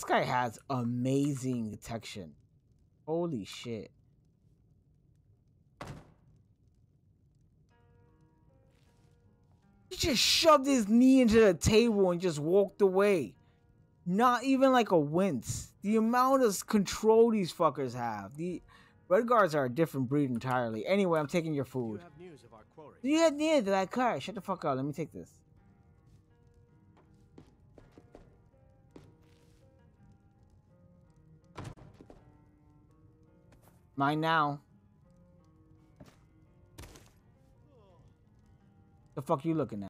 guy has amazing detection. Holy shit. He just shoved his knee into the table and just walked away. Not even like a wince. The amount of control these fuckers have. The Redguards are a different breed entirely. Anyway, I'm taking your food. You have news of our quarry. You had near to that car. Shut the fuck up. Let me take this. Mine now. The fuck you looking at?